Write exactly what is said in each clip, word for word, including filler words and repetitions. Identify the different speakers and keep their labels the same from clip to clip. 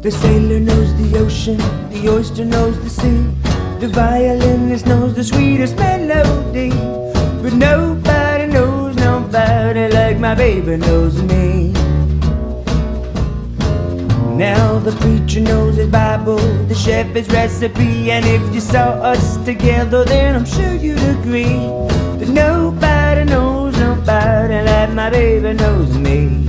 Speaker 1: The sailor knows the ocean, the oyster knows the sea, the violinist knows the sweetest melody. But nobody knows nobody like my baby knows me. Now the preacher knows his Bible, the chef his recipe, and if you saw us together then I'm sure you'd agree that nobody knows nobody like my baby knows me.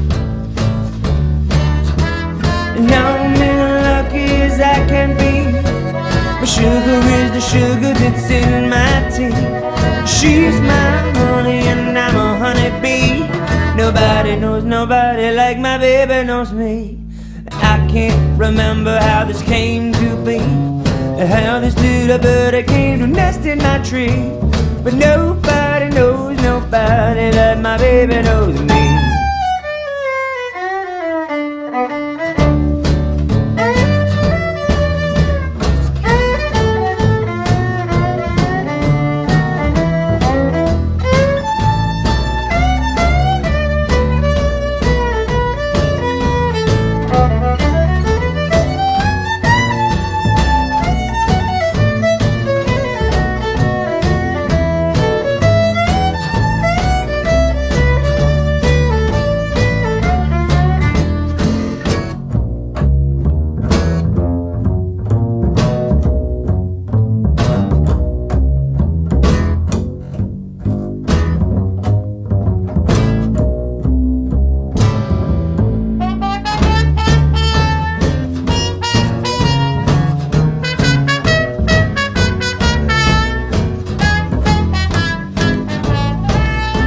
Speaker 1: And I'm as lucky as I can be. My sugar is the sugar that's in my tea. She's my honey and I'm a honeybee. Nobody knows nobody like my baby knows me. I can't remember how this came to be, how this little bird came to nest in my tree. But nobody knows nobody like my baby knows me.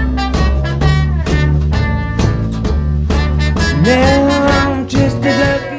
Speaker 1: Now I'm just as lucky